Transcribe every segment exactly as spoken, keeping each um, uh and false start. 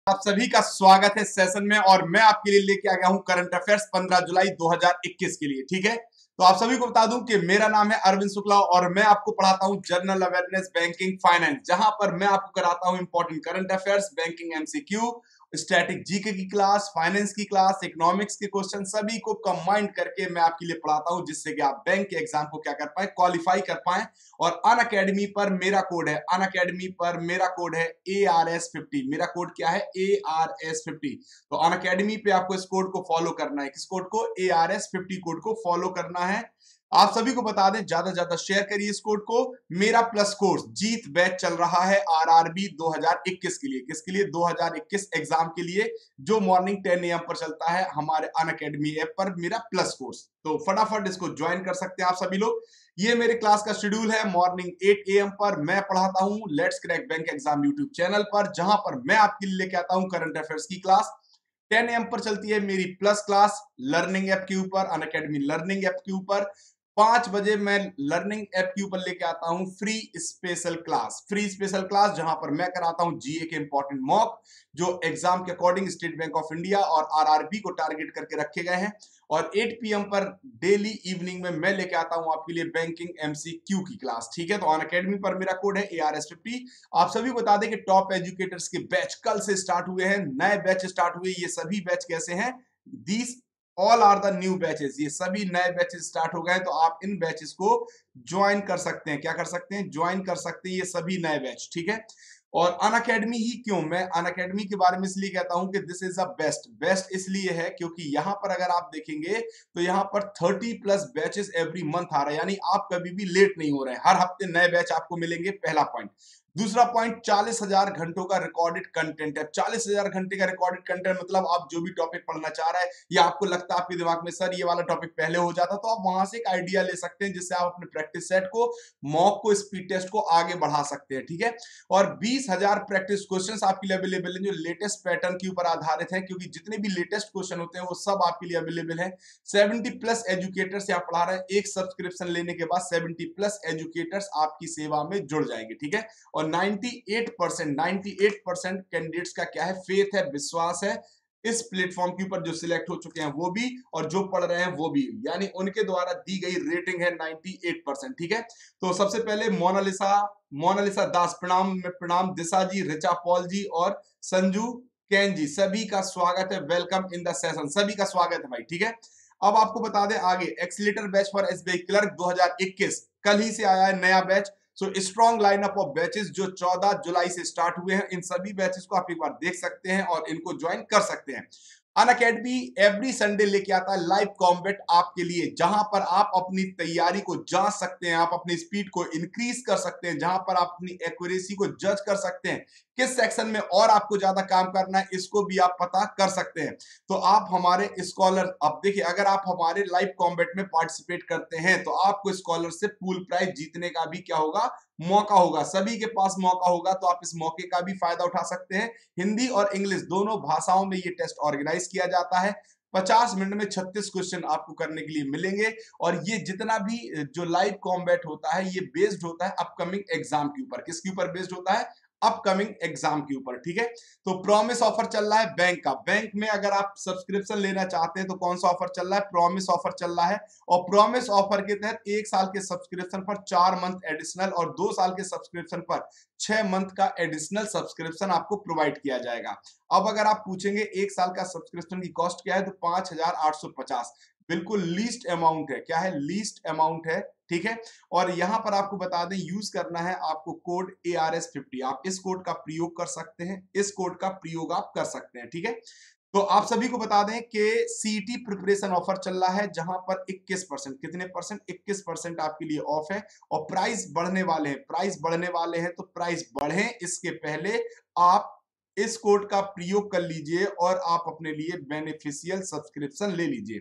आप सभी का स्वागत है सेशन में और मैं आपके लिए लेके आ गया हूं करंट अफेयर्स पंद्रह जुलाई दो हज़ार इक्कीस के लिए। ठीक है, तो आप सभी को बता दूं कि मेरा नाम है अरविंद शुक्ला और मैं आपको पढ़ाता हूं जनरल अवेयरनेस, बैंकिंग, फाइनेंस, जहां पर मैं आपको कराता हूं important current affairs, banking MCQ, static GK की क्लास, फाइनेंस की क्लास, इकोनॉमिक्स के क्वेश्चन, सभी को कंबाइंड करके मैं आपके लिए पढ़ाता हूं, जिससे कि आप बैंक के एग्जाम को क्या कर पाए, क्वालिफाई कर पाए। और अन अकेडमी पर मेरा कोड है, अन अकेडमी पर मेरा कोड है ए आर एस फिफ्टी। मेरा कोड क्या है? A R S fifty. तो अन अकेडमी पे आपको इस कोड को फॉलो करना है। किस कोड को? A R S fifty code को फॉलो करना है। आप सभी को बता दें, ज्यादा ज्यादा शेयर करिए इस कोड को। मेरा प्लस कोर्स जीत बैच चल रहा है आरआरबी दो हज़ार इक्कीस के लिए। किसके लिए? दो हज़ार इक्कीस एग्जाम के लिए, जो मॉर्निंग टेन ए एम पर चलता है हमारे अन अकेडमी ऐप पर, मेरा प्लस कोर्स। तो फटाफट इसको ज्वाइन कर सकते हैं आप सभी लोग। ये मेरे क्लास का शेड्यूल है। मॉर्निंग एट ए एम पर मैं पढ़ाता हूं let's crack bank exam YouTube channel पर, जहां पर मैं आपके लिए लेके आता हूं करंट अफेयर्स की क्लास। टेन ए एम पर चलती है मेरी प्लस क्लास लर्निंग ऐप के ऊपर, अन अकेडमी लर्निंग ऐप के ऊपर। पांच बजे मैं लर्निंग ऐप के ऊपर लेके आता हूं free special class, free special class जहां पर मैं कराता हूं जीए के इंपॉर्टेंट मॉक, जो एग्जाम के according State Bank of India और आरआरबी को टारगेट करके रखे गए हैं। और आठ पी एम पर डेली इवनिंग में मैं लेके आता हूं आपके लिए बैंकिंग एमसीक्यू की क्लास। ठीक है, तो ऑन अकेडमी पर मेरा कोड है ए आर एस फिफ्टी। आप सभी बता दें कि टॉप एजुकेटर्स के बैच कल से स्टार्ट हुए हैं, नए बैच स्टार्ट हुए। ये सभी बैच कैसे हैं? These all are the new batches. ये सभी नए बैचेस स्टार्ट हो गए, तो आप इन बैचेस को ज्वाइन कर सकते हैं। क्या कर सकते हैं? ज्वाइन कर सकते हैं ये सभी नए बैच। ठीक है, और अन अकेडमी ही क्यों? मैं अन अकेडमी के बारे में इसलिए कहता हूं कि this is a best. Best इसलिए है क्योंकि यहां पर अगर आप देखेंगे तो यहां पर तीस प्लस बैचेस एवरी मंथ आ रहे हैं, यानी आप कभी भी लेट नहीं हो रहे हैं। हर हफ्ते नए बैच आपको मिलेंगे, पहला पॉइंट। दूसरा पॉइंट, चालीस हजार घंटों का रिकॉर्डेड कंटेंट है। चालीस हजार घंटे का रिकॉर्डेड कंटेंट मतलब आप जो भी टॉपिक पढ़ना चाह रहे हैं, या आपको लगता है आपके दिमाग में सर ये वाला टॉपिक पहले हो जाता, तो आप वहां से एक आइडिया ले सकते हैं, जिससे आप अपने प्रैक्टिस सेट को, मॉक को, स्पीड टेस्ट को आगे बढ़ा सकते हैं। ठीक है, और बीस हजार प्रैक्टिस क्वेश्चंस आपके लिए अवेलेबल हैं, जो लेटेस्ट पैटर्न के ऊपर आधारित है, क्योंकि जितने भी लेटेस्ट क्वेश्चन होते हैं वो सब आपके लिए अवेलेबल है। सत्तर प्लस एजुकेटर्स यहाँ पढ़ा रहे हैं। एक सब्सक्रिप्शन लेने के बाद सत्तर प्लस एजुकेटर्स आपकी सेवा में जुड़ जाएंगे। ठीक है, और अट्ठानवे परसेंट अट्ठानवे परसेंट कैंडिडेट्स का क्या है? फेथ है, विश्वास है इस प्लेटफॉर्म के ऊपर। जो सिलेक्ट हो चुके हैं वो भी, और जो पढ़ रहे हैं वो भी, यानी उनके द्वारा दी गई रेटिंग है अट्ठानवे परसेंट। ठीक है, तो सबसे पहले मोनालिसा मोनालिसा दास, प्रणाम प्रणाम, दिशा जी, रिचा पॉल जी और संजू कैन जी, सभी का स्वागत है। वेलकम इन द सेशन, सभी का स्वागत है भाई। ठीक है, अब आपको बता दें आगे, accelerator batch for SBI clerk दो हज़ार इक्कीस कल ही से आया है नया batch. So strong lineup of batches जो चौदह जुलाई से स्टार्ट हुए हैं, इन सभी बैचेस को आप एक बार देख सकते हैं और इनको ज्वाइन कर सकते हैं। अन अकेडमी एवरी संडे लेके आता है लाइव कॉम्बैट आपके लिए, जहां पर आप अपनी तैयारी को जांच सकते हैं, आप अपनी स्पीड को इंक्रीज कर सकते हैं, जहां पर आप अपनी एक्यूरेसी को जज कर सकते हैं, किस सेक्शन में और आपको ज्यादा काम करना है इसको भी आप पता कर सकते हैं। तो आप हमारे स्कॉलर, अब देखिए, अगर आप हमारे लाइव कॉम्बैट में पार्टिसिपेट करते हैं तो आपको स्कॉलरशिप पूल प्राइज जीतने का भी क्या होगा? मौका होगा। सभी के पास मौका होगा, तो आप इस मौके का भी फायदा उठा सकते हैं। हिंदी और इंग्लिश दोनों भाषाओं में ये टेस्ट ऑर्गेनाइज किया जाता है। पचास मिनट में छत्तीस क्वेश्चन आपको करने के लिए मिलेंगे, और ये जितना भी जो लाइव कॉम्बैट होता है ये बेस्ड होता है अपकमिंग एग्जाम के ऊपर। किसके ऊपर बेस्ड होता है? अपकमिंग एग्जाम के ऊपर। ठीक है, तो प्रॉमिस ऑफर चल रहा है बैंक का। बैंक में अगर आप सब्सक्रिप्शन लेना चाहते हैं तो कौन सा ऑफर चल रहा है? प्रॉमिस ऑफर चल रहा है, और प्रॉमिस ऑफर के तहत एक साल के सब्सक्रिप्शन पर चार मंथ एडिशनल और दो साल के सब्सक्रिप्शन पर छह मंथ का एडिशनल सब्सक्रिप्शन आपको प्रोवाइड किया जाएगा। अब अगर आप पूछेंगे एक साल का सब्सक्रिप्शन की कॉस्ट क्या है, तो पांच हजार आठ सौ पचास बिल्कुल लीस्ट अमाउंट है। क्या है? लीस्ट अमाउंट है। ठीक है, और यहां पर आपको बता दें, यूज करना है आपको code A R S fifty. आप इस कोड का प्रयोग कर सकते हैं, इस कोड का प्रयोग आप कर सकते हैं। ठीक है, तो आप सभी को बता दें कि सीईटी प्रिपरेशन ऑफर चल रहा है, जहां पर इक्कीस परसेंट, कितने परसेंट? इक्कीस परसेंट आपके लिए ऑफ है, और प्राइस बढ़ने वाले हैं। प्राइस बढ़ने वाले हैं, तो प्राइस बढ़े इसके पहले आप इस कोड का प्रयोग कर लीजिए और आप अपने लिए बेनिफिशियल सब्सक्रिप्शन ले लीजिए।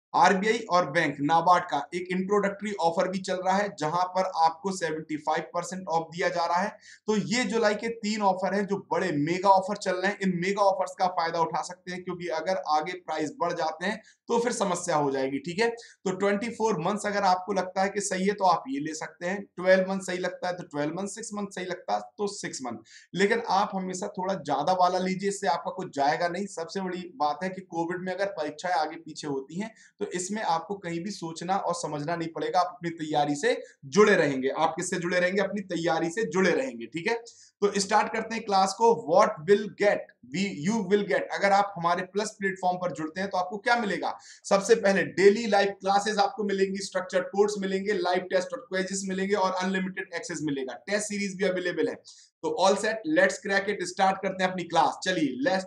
आरबीआई और बैंक नाबार्ड का एक इंट्रोडक्टरी ऑफर भी चल रहा है जहां पर आपको पचहत्तर परसेंट ऑफ दिया जा रहा है। तो ये जुलाई के तीन ऑफर हैं जो बड़े मेगा ऑफर चल रहे हैं। इन मेगा ऑफर्स का फायदा उठा सकते हैं क्योंकि अगर आगे प्राइस बढ़ जाते हैं तो फिर समस्या हो जाएगी। ठीक है, तो चौबीस मंथ्स अगर आपको लगता है कि सही है तो आप ये ले सकते हैं, बारह मंथ सही लगता है तो बारह मंथ, छह मंथ सही लगता है तो छह मंथ, लेकिन आप हमेशा थोड़ा ज्यादा वाला लीजिए, इससे आपका कुछ जाएगा नहीं। सबसे बड़ी बात है कि कोविड में अगर परीक्षाएं आगे पीछे होती हैं तो इसमें आपको कहीं भी सोचना और समझना नहीं पड़ेगा, आप अपनी तैयारी से जुड़े रहेंगे। आप किससे जुड़े रहेंगे? अपनी तैयारी से जुड़े रहेंगे। ठीक है, तो स्टार्ट करते हैं क्लास को। What will get, we you will get, अगर आप हमारे प्लस प्लेटफॉर्म पर जुड़ते हैं तो आपको क्या मिलेगा? सबसे पहले डेली लाइव क्लासेस आपको मिलेंगी, स्ट्रक्चर्ड कोर्स मिलेंगे, लाइव टेस्ट और क्विज़ेस मिलेंगे और अनलिमिटेड एक्सेस मिलेगा। टेस्ट सीरीज भी अवेलेबल है। तो all set, let's crack it. Start करते हैं अपनी क्लास। चलिए लेट्स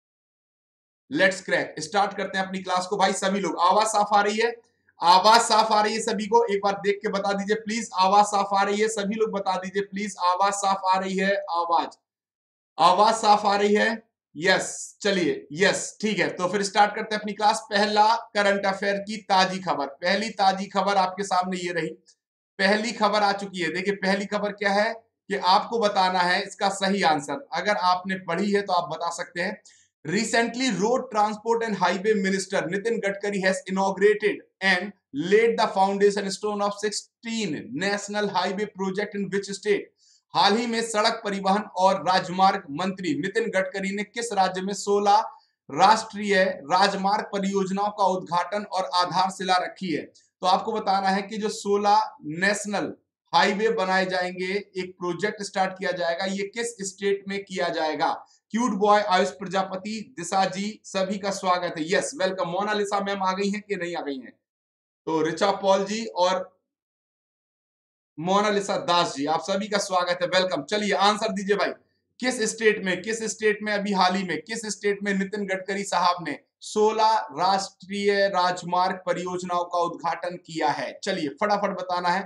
लेट्स क्रैक, स्टार्ट करते हैं अपनी क्लास को। भाई सभी लोग, आवाज साफ आ रही है? आवाज साफ आ रही है सभी को? एक बार देख के बता दीजिए प्लीज, आवाज साफ आ रही है? सभी लोग बता दीजिए प्लीज, आवाज साफ आ रही है? आवाज आवाज साफ आ रही है? यस, चलिए यस, ठीक है। तो फिर स्टार्ट करते हैं अपनी क्लास। पहला करंट अफेयर की ताजी खबर, पहली ताजी खबर आपके सामने ये रही। पहली खबर आ चुकी है। देखिए पहली खबर क्या है कि आपको बताना है इसका सही आंसर। अगर आपने पढ़ी है तो आप बता सकते हैं। Recently, road transport and highway minister Nitin Gadkari has inaugurated and laid the foundation stone of sixteen national highway project in which state? हाल ही में सड़क परिवहन और राजमार्ग मंत्री नितिन गडकरी ने किस राज्य में सोलह राष्ट्रीय राजमार्ग परियोजनाओं का उद्घाटन और आधारशिला रखी है? तो आपको बताना है कि जो सोलह नेशनल हाईवे बनाए जाएंगे, एक प्रोजेक्ट स्टार्ट किया जाएगा, ये किस स्टेट में किया जाएगा? क्यूट बॉय, आयुष प्रजापति, दिशा जी, सभी का स्वागत है। Yes, welcome. मोनालिसा मैम आ गई हैं कि नहीं आ गई हैं? तो रिचा पॉल जी और मोनालिसा दास जी, आप सभी का स्वागत है, वेलकम। चलिए आंसर दीजिए भाई, किस स्टेट में, किस स्टेट में अभी हाल ही में किस स्टेट में नितिन गडकरी साहब ने सोलह राष्ट्रीय राजमार्ग परियोजनाओं का उद्घाटन किया है? चलिए फटाफट बताना है।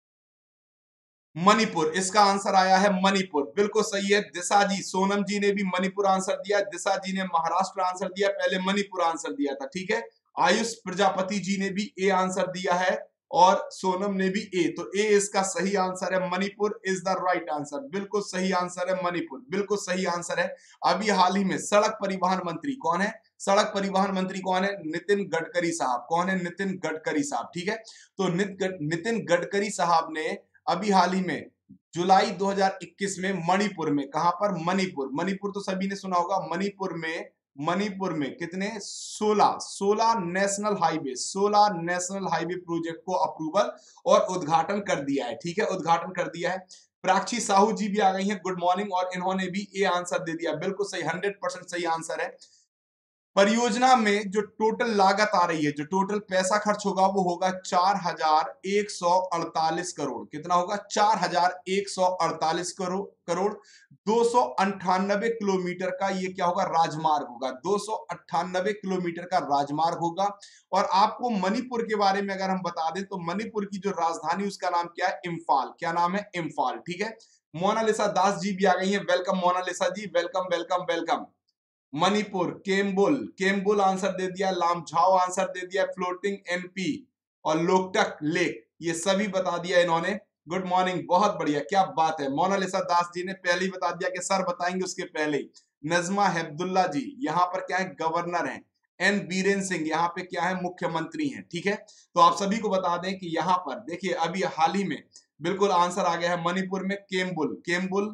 मणिपुर, इसका आंसर आया है मणिपुर, बिल्कुल सही है। दिशा जी, सोनम जी ने भी मणिपुर आंसर दिया, दिशा जी ने महाराष्ट्र आंसर दिया, पहले मणिपुर आंसर दिया था। ठीक है, आयुष प्रजापति जी ने भी ए आंसर दिया है और सोनम ने भी ए, तो ए इसका सही आंसर है। Manipur is the right answer, बिल्कुल सही आंसर है मणिपुर, बिल्कुल सही आंसर है। अभी हाल ही में सड़क परिवहन मंत्री कौन है? सड़क परिवहन मंत्री कौन है? नितिन गडकरी साहब। कौन है? नितिन गडकरी साहब। ठीक है, तो नितिन गडकरी साहब ने अभी हाल ही में जुलाई दो हज़ार इक्कीस में मणिपुर में, कहां पर? मणिपुर, मणिपुर तो सभी ने सुना होगा। मणिपुर में मणिपुर में कितने? सोलह सोलह नेशनल हाईवे, सोलह नेशनल हाईवे प्रोजेक्ट को अप्रूवल और उद्घाटन कर दिया है। ठीक है, उद्घाटन कर दिया है। प्राची साहू जी भी आ गई हैं, गुड मॉर्निंग, और इन्होंने भी ए आंसर दे दिया, बिल्कुल सही, हंड्रेड परसेंट सही आंसर है। परियोजना में जो टोटल लागत आ रही है, जो टोटल पैसा खर्च होगा वो होगा चार हजार एक सौ अड़तालीस करोड़। कितना होगा? चार हजार एक सौ अड़तालीस करोड़ करोड़ दो सौ अंठानबे किलोमीटर का ये क्या होगा? राजमार्ग होगा। दो सौ अंठानबे किलोमीटर का राजमार्ग होगा। और आपको मणिपुर के बारे में अगर हम बता दें तो मणिपुर की जो राजधानी उसका नाम क्या है? इम्फाल। क्या नाम है? इम्फाल। ठीक है, मोनालिसा दास जी भी आ गई है, welcome Monalisa ji, welcome welcome welcome. Manipur, केम्बुल, केम्बुल आंसर दे दिया, लामझाओ आंसर दे दिया, फ्लोटिंग एनपी और लोकटक लेक, ये सभी बता दिया इन्होंने। गुड मॉर्निंग, बहुत बढ़िया, क्या बात है। मोनालिसा दास जी ने पहले ही बता दिया कि सर बताएंगे उसके पहले ही। नजमा हेब्दुल्ला जी यहाँ पर क्या है? गवर्नर हैं। एन बीरेन सिंह यहाँ पे क्या है? मुख्यमंत्री हैं। ठीक है, तो आप सभी को बता दें कि यहाँ पर देखिए अभी हाल ही में बिल्कुल आंसर आ गया है मणिपुर में केम्बुल, केम्बुल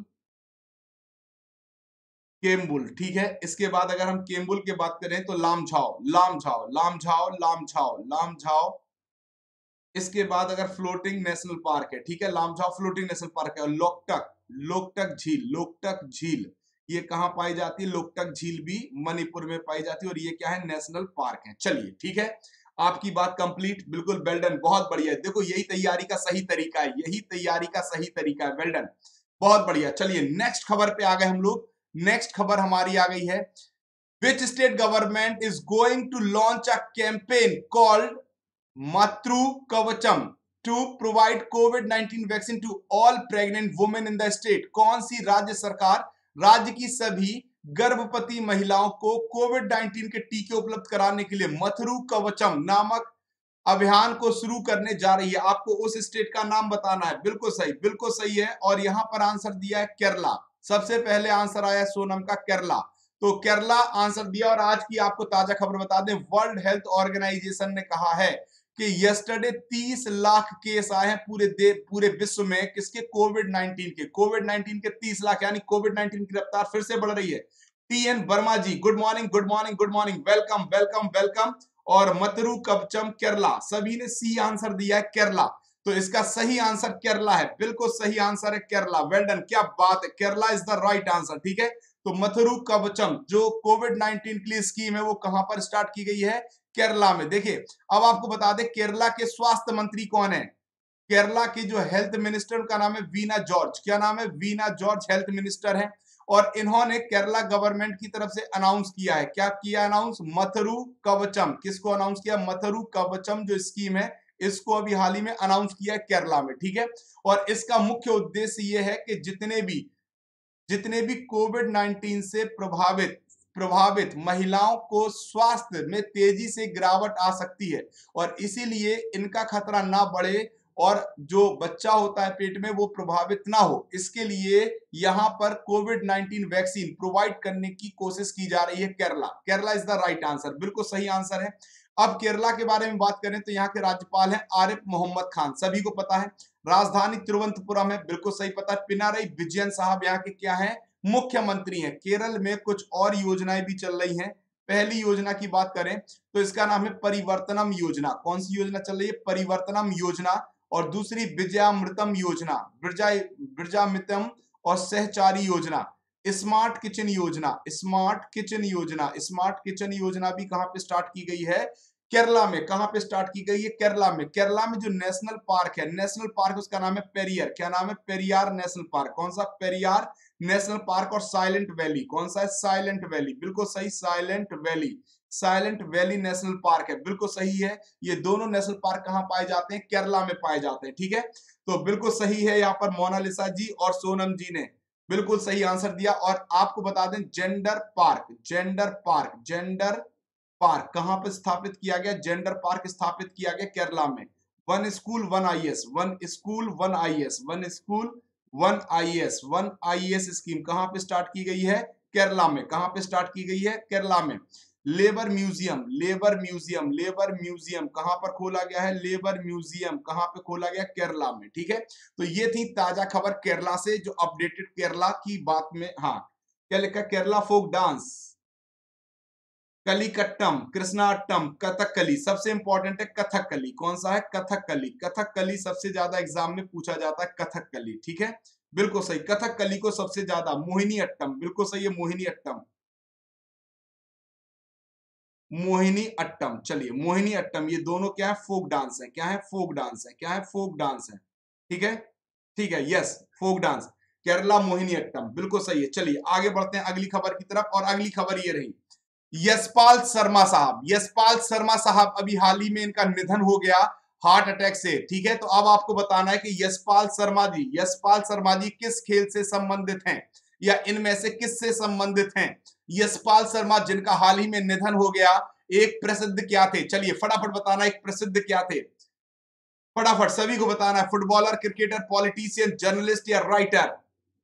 केम्बुल। ठीक है, इसके बाद अगर हम केम्बुल की बात करें तो लामझाओ, लामझाओ लामझाओ लामझाओ लामझाओ। इसके बाद अगर फ्लोटिंग नेशनल पार्क है, ठीक है, लामझाओ फ्लोटिंग नेशनल पार्क है। लोकटक, लोकटक झील, लोकटक झील ये कहां पाई जाती है? लोकटक झील भी मणिपुर में पाई जाती है और ये क्या है? नेशनल पार्क है। चलिए ठीक है, आपकी बात कंप्लीट, बिल्कुल वेल डन, बहुत बढ़िया। देखो यही तैयारी का सही तरीका है, यही तैयारी का सही तरीका है, वेल डन, बहुत बढ़िया। चलिए नेक्स्ट खबर पे आ गए हम लोग। नेक्स्ट खबर हमारी आ गई है। Which state government is going to launch a campaign called Mathru Kavacham to provide COVID nineteen vaccine to all pregnant women in the state? कौन सी राज्य सरकार राज्य की सभी गर्भवती महिलाओं को कोविड नाइनटीन के टीके उपलब्ध कराने के लिए मथुरु कवचम नामक अभियान को शुरू करने जा रही है। आपको उस स्टेट का नाम बताना है। बिल्कुल सही, बिल्कुल सही है। और यहां पर आंसर दिया है केरला। सबसे पहले आंसर आया सोनम का केरला, तो केरला आंसर दिया। और आज की आपको ताजा खबर बता दें, वर्ल्ड हेल्थ ऑर्गेनाइजेशन ने कहा है कि यस्टरडे तीस लाख केस आए हैं पूरे दे पूरे विश्व में। किसके? कोविड नाइनटीन के। कोविड नाइनटीन के तीस लाख, यानी कोविड नाइनटीन की रफ्तार फिर से बढ़ रही है। T N Verma ji, good morning, good morning, good morning, welcome welcome welcome. और मतरू कवचम केरला, सभी ने सी आंसर दिया है केरला, तो इसका सही आंसर केरला है। बिल्कुल सही आंसर है केरला। वेल डन, क्या बात है, Kerala is the right answer. ठीक है, तो मथुरु कवचम जो कोविड नाइनटीन के लिए स्कीम है वो कहां पर स्टार्ट की गई है? केरला में। देखिए, अब आपको बता दें केरला के स्वास्थ्य मंत्री कौन है। केरला की जो हेल्थ मिनिस्टर का नाम है वीना जॉर्ज। क्या नाम है? वीना जॉर्ज हेल्थ मिनिस्टर है। और इन्होंने केरला गवर्नमेंट की तरफ से अनाउंस किया है। क्या किया अनाउंस? मथुरु कवचम। किसको अनाउंस किया? मथुरु कवचम जो स्कीम है, इसको अभी हाल ही में अनाउंस किया है केरला में। ठीक है, और इसका मुख्य उद्देश्य यह है कि जितने भी जितने भी कोविड नाइनटीन से प्रभावित प्रभावित महिलाओं को स्वास्थ्य में तेजी से गिरावट आ सकती है, और इसीलिए इनका खतरा ना बढ़े और जो बच्चा होता है पेट में वो प्रभावित ना हो, इसके लिए यहां पर कोविड नाइनटीन वैक्सीन प्रोवाइड करने की कोशिश की जा रही है Kerala. Kerala is the right answer, बिल्कुल सही आंसर है। अब केरला के बारे में बात करें तो यहाँ के राज्यपाल हैं आरिफ मोहम्मद खान, सभी को पता है। राजधानी तिरुवनंतपुरम है, बिल्कुल सही पता है। पिनारई विजयन साहब यहाँ के क्या है? मुख्यमंत्री हैं। केरल में कुछ और योजनाएं भी चल रही हैं। पहली योजना की बात करें तो इसका नाम है परिवर्तनम योजना। कौन सी योजना चल रही है? परिवर्तनम योजना। और दूसरी विजयामृतम योजना, विजय विजयामृतम और सहचारी योजना। स्मार्ट किचन योजना, स्मार्ट किचन योजना, स्मार्ट किचन योजना भी कहां पे स्टार्ट की गई है? केरला में। कहां पे स्टार्ट की गई है? केरला में। केरला में जो नेशनल पार्क है, नेशनल पार्क उसका नाम है पेरियर। क्या नाम है? Periyar national park. कौन सा? Periyar national park. और साइलेंट वैली, कौन सा है? साइलेंट वैली, बिल्कुल सही, Silent Valley. Silent Valley national park है, बिल्कुल सही है। ये दोनों नेशनल पार्क कहां पाए जाते हैं? केरला में पाए जाते हैं। ठीक है, तो बिल्कुल सही है। यहाँ पर मोनालिसा जी और सोनम जी ने बिल्कुल सही आंसर दिया। और आपको बता दें gender park, gender park, gender park कहां पर स्थापित किया गया? जेंडर पार्क स्थापित किया गया केरला में। One school one IAS, one school one IAS, one school one IAS, one IAS scheme कहां पे स्टार्ट की गई है? केरला में। कहां पे स्टार्ट की गई है? केरला में। Labour museum, labour museum, labour museum कहां पर खोला गया है? लेबर म्यूजियम कहां पे खोला गया? केरला में। ठीक है, तो ये थी ताजा खबर केरला से, जो अपडेटेड केरला की बात में। हाँ, क्या लिखा? Kerala folk dance, Kalikattam, Krishnattam, Kathakali. सबसे इंपॉर्टेंट है कथकली। कौन सा है? कथकली। कथकली सबसे ज्यादा एग्जाम में पूछा जाता है, कथकली। ठीक है, बिल्कुल सही। कथकली को सबसे ज्यादा मोहिनी अट्टम, बिल्कुल सही है, मोहिनी अट्टम, मोहिनी अट्टम। चलिए, मोहिनी अट्टम, ये दोनों क्या है? फोक डांस है। क्या है? फोक डांस है। क्या है? फोक डांस है। ठीक है, ठीक है, yes, folk dance. Kerala Mohiniyattam, बिल्कुल सही है। चलिए आगे बढ़ते हैं अगली खबर की तरफ, और अगली खबर ये रही, यशपाल शर्मा साहब। यशपाल शर्मा साहब, अभी हाल ही में इनका निधन हो गया हार्ट अटैक से। ठीक है, तो अब आपको बताना है कि यशपाल शर्मा जी, यशपाल शर्मा जी किस खेल से संबंधित हैं, या इनमें से किस से संबंधित हैं? यशपाल शर्मा जिनका हाल ही में निधन हो गया, एक प्रसिद्ध क्या थे? चलिए फटाफट बताना, एक प्रसिद्ध क्या थे? फटाफट सभी को बताना है। फुटबॉलर, क्रिकेटर, पॉलिटिशियन, जर्नलिस्ट या writer?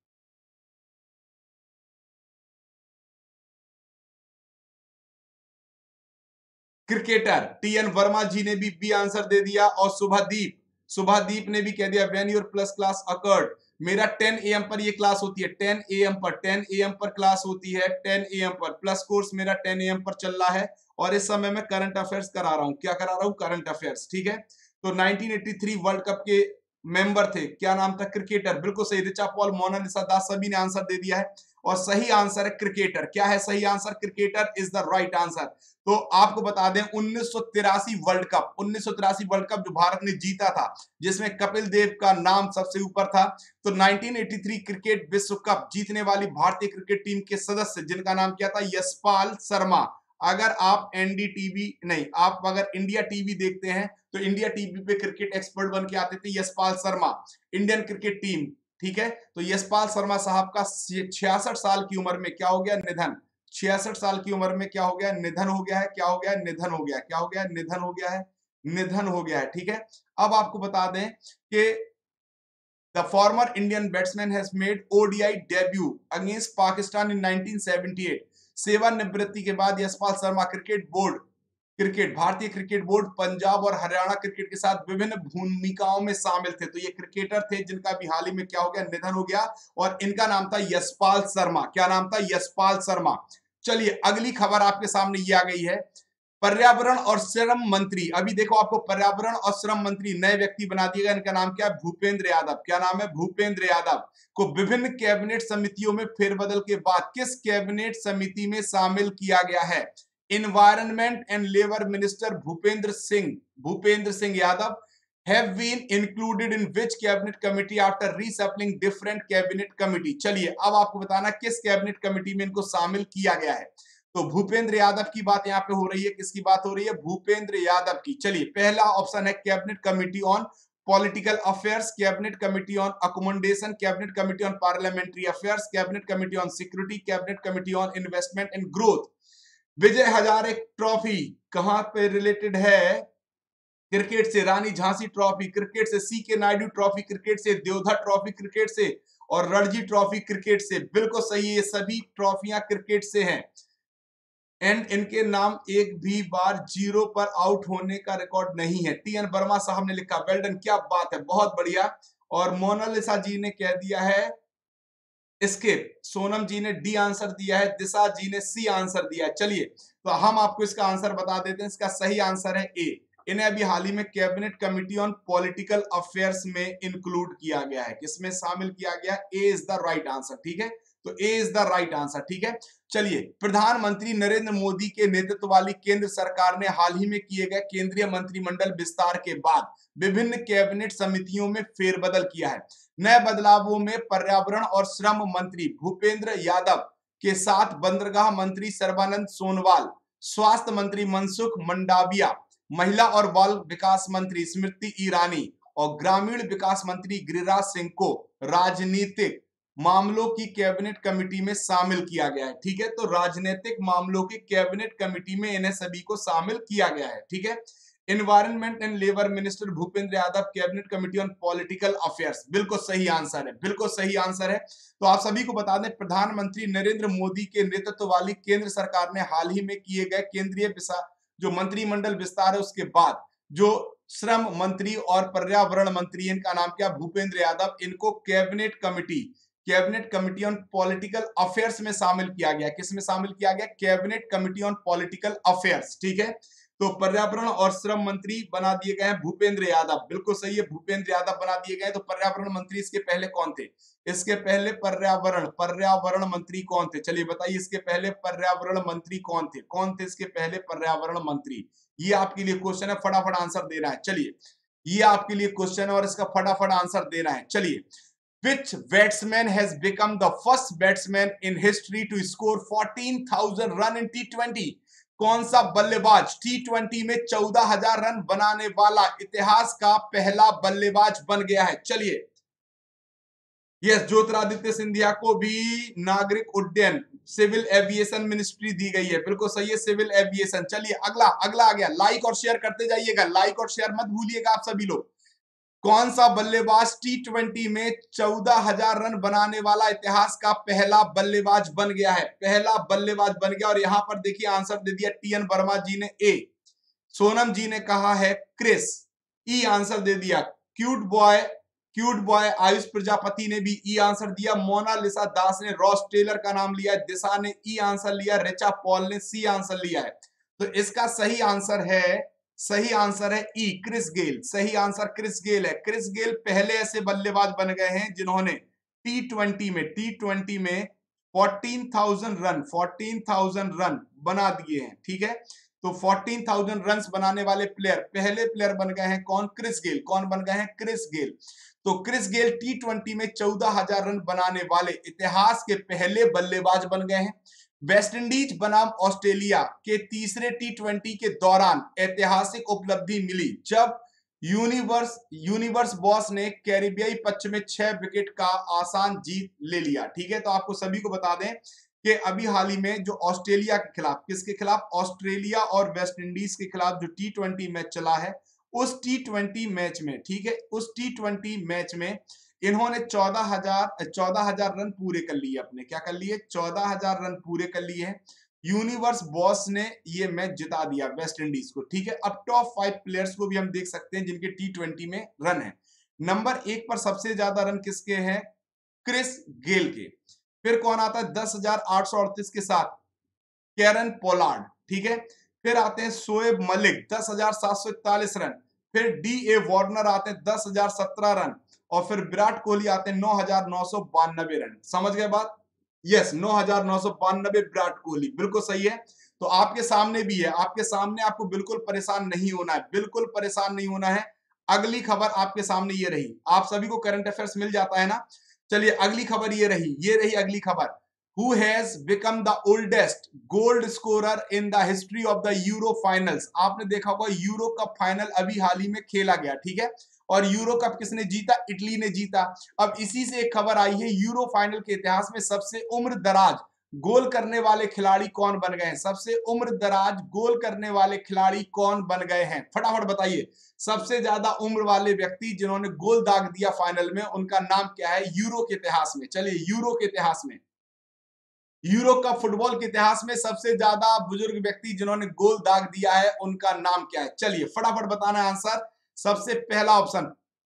Cricketer. T N Verma ji ने भी बी आंसर दे दिया। और शुभदीप, शुभदीप ने भी कह दिया when your plus class occurred. मेरा टेन ए एम पर ये क्लास होती है, टेन ए एम पर, टेन ए एम पर क्लास होती है, टेन ए एम पर। प्लस कोर्स मेरा टेन ए एम पर चल रहा है, और इस समय मैं करंट अफेयर्स करा रहा हूं। क्या करा रहा हूं? Current affairs. ठीक है, तो nineteen eighty three world cup के मेंबर थे। क्या नाम था? क्रिकेटर, बिल्कुल सही। रिचा पॉल, मोनालिसा दास, सभी ने आंसर दे दिया है, और सही आंसर है क्रिकेटर। क्या है सही answer? Cricketer is the right answer. तो आपको बता दें उन्नीस सौ तिरासी वर्ल्ड कप, उन्नीस सौ तिरासी वर्ल्ड कप जो भारत ने जीता था, जिसमें कपिल देव का नाम सबसे ऊपर था। तो नाइनटीन एटी थ्री क्रिकेट विश्व कप जीतने वाली भारतीय क्रिकेट टीम के सदस्य जिनका नाम क्या था? यशपाल शर्मा। अगर आप एनडीटीवी नहीं, आप अगर इंडिया टीवी देखते हैं तो इंडिया टीवी पे क्रिकेट एक्सपर्ट बन के आते थे Yashpal Sharma, Indian cricket team. ठीक है, तो यशपाल शर्मा साहब का छियासठ साल की उम्र में क्या हो गया? निधन। छियासठ साल की उम्र में क्या हो गया? निधन हो गया है। क्या हो गया? निधन हो गया। क्या हो गया? निधन हो गया है। निधन हो गया है। ठीक है, अब आपको बता दें कि the former Indian batsman has made ODI debut against Pakistan in nineteen seventy eight. सेवानिवृत्ति के बाद Yashpal Sharma cricket board cricket भारतीय क्रिकेट बोर्ड पंजाब और हरियाणा क्रिकेट के साथ विभिन्न भूमिकाओं में शामिल थे। तो ये क्रिकेटर थे जिनका भी हाल ही में क्या हो गया, निधन हो गया, और इनका नाम था यशपाल शर्मा। क्या नाम था? यशपाल शर्मा। चलिए अगली खबर आपके सामने ये आ गई है, पर्यावरण और श्रम मंत्री। अभी देखो आपको पर्यावरण और श्रम मंत्री नए व्यक्ति बना दिया गया। इनका नाम क्या है? भूपेंद्र यादव। क्या नाम है? भूपेंद्र यादव को विभिन्न कैबिनेट समितियों में फेरबदल के बाद किस कैबिनेट समिति में शामिल किया गया है? Environment and labour minister Bhupendra Singh Bhupendra Singh Yadav have been included in which cabinet committee after reshuffling different cabinet committee। चलिए अब आपको बताना किस कैबिनेट कमेटी में इनको शामिल किया गया है। तो भूपेंद्र यादव की बात यहाँ पे हो रही है। किसकी बात हो रही है? भूपेंद्र यादव की। चलिए पहला ऑप्शन है cabinet committee on political affairs, cabinet committee on accommodation, cabinet committee on parliamentary affairs, cabinet committee on security, cabinet committee on investment and growth. Vijay Hazare trophy कहां पे रिलेटेड है? क्रिकेट से रानी झांसी ट्रॉफी, क्रिकेट से सी के नायडू ट्रॉफी, क्रिकेट से Deodhar trophy, cricket से और Ranji trophy cricket से। बिल्कुल सही है, ये सभी ट्रॉफियां क्रिकेट से हैं। एंड इनके नाम एक भी बार जीरो पर आउट होने का रिकॉर्ड नहीं है। टी एन वर्मा साहब ने लिखा, वेल्डन, क्या बात है, बहुत बढ़िया। और मोनालिसा जी ने कह दिया है स्किप, सोनम जी ने डी आंसर दिया है, दिशा जी ने सी आंसर दिया है। चलिए तो हम आपको इसका आंसर बता देते हैं। इसका सही आंसर है ए। इन्हें अभी हाल ही में cabinet committee on political affairs में इंक्लूड किया गया है। किसमें शामिल किया गया? A is the right answer. ठीक है, तो A is the right answer. ठीक है, चलिए प्रधानमंत्री नरेंद्र मोदी के नेतृत्व वाली केंद्र सरकार ने हाल ही में किए गए केंद्रीय मंत्रिमंडल विस्तार के बाद विभिन्न कैबिनेट समितियों में फेरबदल किया है। नए बदलावों में पर्यावरण और श्रम मंत्री भूपेंद्र यादव के साथ बंदरगाह मंत्री सर्बानंद सोनोवाल, स्वास्थ्य मंत्री मनसुख मंडाविया, महिला और बाल विकास मंत्री स्मृति ईरानी और ग्रामीण विकास मंत्री गिरिराज सिंह को राजनीतिक मामलों की कैबिनेट कमेटी में शामिल किया गया है। ठीक है, तो राजनीतिक मामलों की कैबिनेट कमेटी में इन्हें सभी को शामिल किया गया है। ठीक है, environment and labour minister Bhupendra Yadav cabinet committee on political affairs. बिल्कुल सही आंसर है, बिल्कुल सही आंसर है। तो आप सभी को बता दें, प्रधानमंत्री नरेंद्र मोदी के नेतृत्व वाली केंद्र सरकार ने हाल ही में किए गए केंद्रीय जो मंत्रिमंडल विस्तार है उसके बाद जो श्रम मंत्री और पर्यावरण मंत्री, इनका नाम क्या? भूपेंद्र यादव, इनको cabinet committee cabinet committee on political affairs में शामिल किया गया। किस में शामिल किया गया? Cabinet committee on political affairs. ठीक है, तो पर्यावरण और श्रम मंत्री बना दिए गए हैं भूपेंद्र यादव। बिल्कुल सही है, भूपेंद्र यादव बना दिए गए। तो पर्यावरण मंत्री इसके पहले कौन थे? इसके पहले पर्यावरण पर्यावरण मंत्री कौन थे? चलिए बताइए, इसके पहले पर्यावरण मंत्री कौन थे? कौन थे इसके पहले पर्यावरण मंत्री? ये आपके लिए क्वेश्चन है, फटाफट आंसर देना है। चलिए ये आपके लिए क्वेश्चन है और इसका फटाफट आंसर देना है। चलिए, Which batsman has become the first batsman in history to score fourteen thousand run in T twenty? कौन सा बल्लेबाज टी ट्वेंटी में चौदह हजार रन बनाने वाला इतिहास का पहला बल्लेबाज बन गया है? चलिए, यस, ज्योतिरादित्य सिंधिया को भी नागरिक उड्डयन सिविल एविएशन मिनिस्ट्री दी गई है। बिल्कुल सही है, सिविल एविएशन। चलिए अगला अगला आ गया। लाइक और शेयर करते जाइएगा, लाइक और शेयर मत भूलिएगा आप सभी लोग। कौन सा बल्लेबाज टी ट्वेंटी में चौदह हजार रन बनाने वाला इतिहास का पहला बल्लेबाज बन गया है? पहला बल्लेबाज बन गया। और यहां पर देखिए आंसर दे दिया टी एन वर्मा जी ने ए, सोनम जी ने कहा है क्रिस, ई आंसर दे दिया। Cute boy cute boy Ayush Prajapati ने भी ई आंसर दिया। मोनालिसा दास ने रॉस टेलर का नाम लिया। दिशा ने ई आंसर लिया। रिचा पॉल ने सी आंसर लिया है। तो इसका सही आंसर है सही आंसर है ई, क्रिस गेल। सही आंसर क्रिस गेल है। क्रिस गेल पहले ऐसे बल्लेबाज बन गए हैं जिन्होंने टी ट्वेंटी में टी ट्वेंटी में fourteen thousand run fourteen thousand run बना दिए हैं। ठीक है, तो फोर्टीन थाउजेंड रन बनाने वाले प्लेयर पहले प्लेयर बन गए हैं कौन? Chris Gayle. कौन बन गए हैं? Chris Gayle. तो क्रिस गेल टी ट्वेंटी में चौदह हजार रन बनाने वाले इतिहास के पहले बल्लेबाज बन गए हैं। वेस्टइंडीज बनाम ऑस्ट्रेलिया के तीसरे टी ट्वेंटी के दौरान ऐतिहासिक उपलब्धि मिली जब यूनिवर्स यूनिवर्स बॉस ने कैरिबियाई पक्ष में छह विकेट का आसान जीत ले लिया। ठीक है, तो आपको सभी को बता दें कि अभी हाल ही में जो ऑस्ट्रेलिया के खिलाफ, किसके खिलाफ? ऑस्ट्रेलिया और वेस्ट इंडीज के खिलाफ जो टी ट्वेंटी मैच चला है उस टी ट्वेंटी मैच में, ठीक है, उस टी ट्वेंटी मैच में इन्होंने चौदह हजार चौदह हजार रन पूरे कर लिए अपने, क्या कर लिए, चौदह हजार रन पूरे कर लिए हैं। यूनिवर्स बॉस ने ये मैच जिता दिया वेस्ट इंडीज को, ठीक है। अब टॉप फाइव प्लेयर्स को भी हम देख सकते हैं जिनके टी ट्वेंटी में रन है। नंबर एक पर सबसे ज्यादा रन किसके हैं, क्रिस गेल के। फिर कौन आता है दस हजार आठ सौ अड़तीस के साथ, कैरन पोलार्ड, ठीक है। फिर आते हैं शोएब मलिक दस हजार सात सौ इकतालीस रन। फिर डी ए वार्नर आते हैं दस हजार सत्रह रन। और फिर विराट कोहली आते हैं नौ हजार नौ सौ बानबे रन। समझ गए बात, यस, नौ हजार नौ सौ बानबे विराट कोहली, बिल्कुल सही है। तो आपके सामने भी है, आपके सामने, आपको बिल्कुल परेशान नहीं होना है, बिल्कुल परेशान नहीं होना है। अगली खबर आपके सामने ये रही, आप सभी को करंट अफेयर्स मिल जाता है ना। चलिए अगली खबर ये रही, ये रही अगली खबर। Who has become the oldest gold scorer in the history of the Euro finals? आपने देखा होगा यूरो कप फाइनल अभी हाल ही में खेला गया, ठीक है। और यूरो कप किसने जीता, इटली ने जीता। अब इसी से एक खबर आई है, यूरो फाइनल के इतिहास में सबसे उम्र दराज गोल करने वाले खिलाड़ी कौन बन गए हैं, सबसे उम्र दराज गोल करने वाले खिलाड़ी कौन बन गए हैं, फटाफट बताइए। सबसे ज्यादा उम्र वाले व्यक्ति जिन्होंने गोल दाग दिया फाइनल में, उनका नाम क्या है यूरो के इतिहास में। चलिए यूरो के इतिहास में, यूरो कप फुटबॉल के इतिहास में सबसे ज्यादा बुजुर्ग व्यक्ति जिन्होंने गोल दाग दिया है, उनका नाम क्या है। चलिए फटाफट बताना है आंसर। सबसे पहला ऑप्शन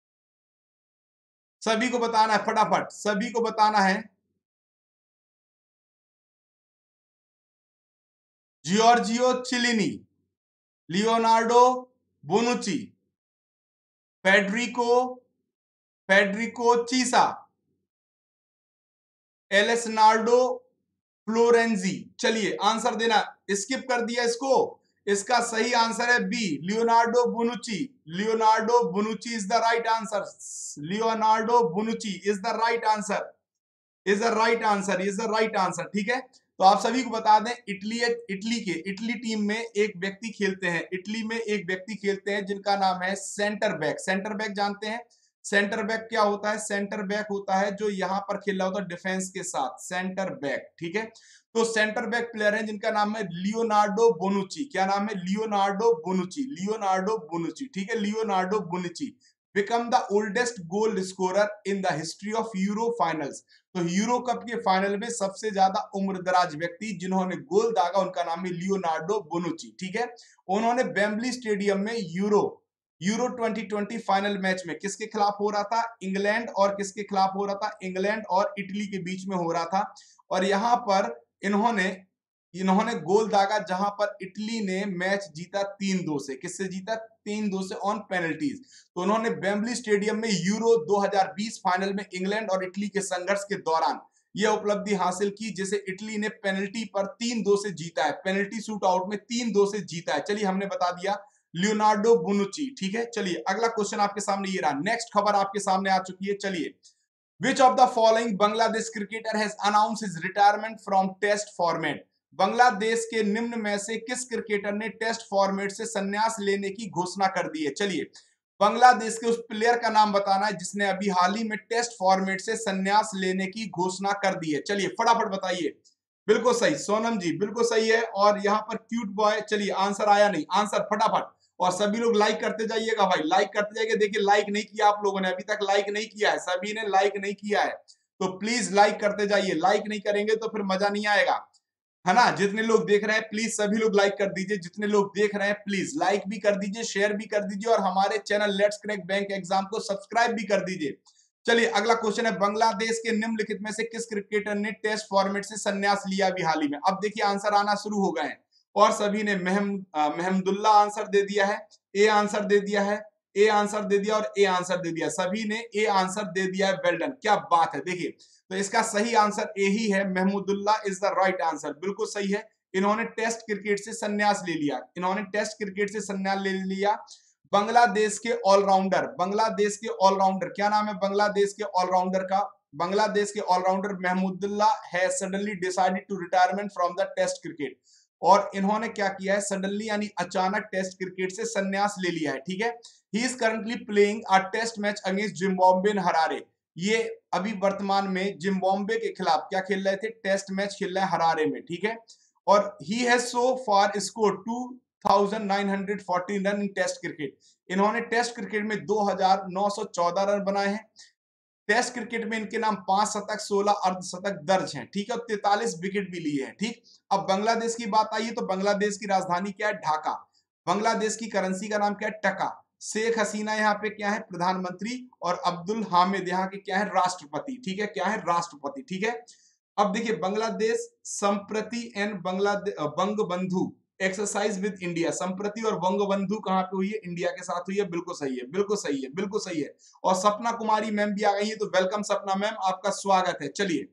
सभी को बताना है, फटाफट सभी को बताना है। Giorgio Chiellini, Leonardo Bonucci, Federico Federico Chiesa, Alessandro Florenzi. चलिए आंसर देना, स्किप कर दिया इसको। इसका सही आंसर है B, Leonardo Bonucci. Leonardo Bonucci is the right answer. Leonardo Bonucci is the right answer, is the right answer, is the right answer, ठीक है। तो आप सभी को बता दें, इटली इटली के इटली टीम में एक व्यक्ति खेलते हैं, इटली में एक व्यक्ति खेलते हैं जिनका नाम है सेंटर बैक। सेंटर बैक जानते हैं, सेंटर बैक क्या होता है, सेंटर बैक होता है जो यहां पर खेल रहा होता है डिफेंस के साथ, सेंटर बैक, ठीक है। तो सेंटर बैक प्लेयर है जिनका नाम है लियोनार्डो बोनुची। क्या नाम है, लियोनार्डो बोनुची, लियोनार्डो बोनुची, ठीक है, Leonardo Bonucci become the oldest goal scorer in the history of Euro finals. तो यूरो कप के फाइनल में सबसे ज्यादा उम्रदराज व्यक्ति जिन्होंने गोल दागा, उनका नाम है लियोनार्डो बोनुची, ठीक है। उन्होंने वेम्बली स्टेडियम में Euro Euro twenty twenty final match में किसके खिलाफ हो रहा था, इंग्लैंड और किसके खिलाफ हो रहा था, इंग्लैंड और इटली के बीच में हो रहा था। और यहां पर इन्होंने इन्होंने गोल दागा जहां पर इटली ने मैच जीता तीन दो से, किससे जीता, तीन दो से ऑन पेनल्टीज। तो उन्होंने वेम्बली स्टेडियम में यूरो दो हज़ार बीस फाइनल में इंग्लैंड और इटली के संघर्ष के दौरान यह उपलब्धि हासिल की, जिसे इटली ने पेनल्टी पर तीन दो से जीता है, पेनल्टी शूट आउट में तीन दो से जीता है। चलिए हमने बता दिया लियोनार्डो बोनुची, ठीक है। चलिए अगला क्वेश्चन आपके सामने ये रहा, नेक्स्ट खबर आपके सामने आ चुकी है। चलिए, Which of the following Bangladesh cricketer has announced his retirement from Test format? Bangladesh के निम्न में से किस क्रिकेटर ने टेस्ट फॉर्मेट से संन्यास लेने की घोषणा कर दी है। चलिए बांग्लादेश के उस प्लेयर का नाम बताना है जिसने अभी हाल ही में टेस्ट फॉर्मेट से संन्यास लेने की घोषणा कर दी है। चलिए फटाफट बताइए। बिल्कुल सही सोनम जी, बिल्कुल सही है। और यहाँ पर क्यूट बॉय, चलिए आंसर आया नहीं, आंसर फटाफट। और सभी लोग लाइक करते जाइएगा भाई, लाइक करते जाइए। देखिए लाइक नहीं किया आप लोगों ने, अभी तक लाइक नहीं किया है, सभी ने लाइक नहीं किया है, तो प्लीज लाइक करते जाइए। लाइक नहीं करेंगे तो फिर मजा नहीं आएगा, है ना। जितने लोग देख रहे हैं प्लीज सभी लोग लाइक कर दीजिए, जितने लोग देख रहे हैं प्लीज लाइक भी कर दीजिए, शेयर भी कर दीजिए, और हमारे channel let's crack bank exam को सब्सक्राइब भी कर दीजिए। चलिए अगला क्वेश्चन है, बांग्लादेश के निम्नलिखित में से किस क्रिकेटर ने टेस्ट फॉर्मेट से संन्यास लिया अभी हाल ही में। अब देखिए आंसर आना शुरू हो गए हैं और सभी ने महम महमदुल्ला आंसर दे दिया है, ए आंसर दे दिया है, ए आंसर दे दिया और ए आंसर दे दिया, सभी ने ए आंसर दे दिया है। वेल डन, क्या बात है। देखिए तो इसका सही आंसर ए ही है, Mahmudullah is the right answer, बिल्कुल सही है। इन्होंने टेस्ट क्रिकेट से संन्यास ले लिया, इन्होंने टेस्ट क्रिकेट से संन्यास ले लिया। बांग्लादेश के ऑलराउंडर, बांग्लादेश के ऑलराउंडर, क्या नाम है बांग्लादेश के ऑलराउंडर का, बांग्लादेश के ऑलराउंडर महमूदुल्लाह है suddenly decided to retirement from the test cricket. और इन्होंने क्या किया है, सडनली यानी अचानक टेस्ट क्रिकेट से संन्यास ले लिया है, ठीक है। He is currently playing a test match against Zimbabwe in Harare. ये अभी वर्तमान में जिम्बाब्वे के खिलाफ क्या खेल रहे थे, टेस्ट मैच खेल रहे हैं हरारे में, ठीक है। और he has so far score two thousand nine hundred fourteen run in test cricket. इन्होंने टेस्ट क्रिकेट में दो हजार नौ सौ चौदह रन बनाए हैं। टेस्ट क्रिकेट में इनके नाम पांच शतक सोलह अर्धशतक दर्ज हैं, ठीक है, तैंतालीस विकेट भी लिए हैं, ठीक। अब बांग्लादेश की बात आई है तो बांग्लादेश की राजधानी क्या है? ढाका। बांग्लादेश की करेंसी का नाम क्या है? टका। शेख हसीना यहाँ पे क्या है? प्रधानमंत्री। और अब्दुल हामिद यहाँ के क्या है? राष्ट्रपति, ठीक है, क्या है? राष्ट्रपति, ठीक है। अब देखिए बांग्लादेश संप्रति एंड बांग्लादेश बंग बंधु एक्सरसाइज विद इंडिया, संप्रति और बंगबंधु कहां पे हुई है? इंडिया के साथ हुई है। बिल्कुल सही है, बिल्कुल सही है, बिल्कुल सही है। और सपना कुमारी मैम भी आ गई है, तो वेलकम सपना मैम, आपका स्वागत है। चलिए,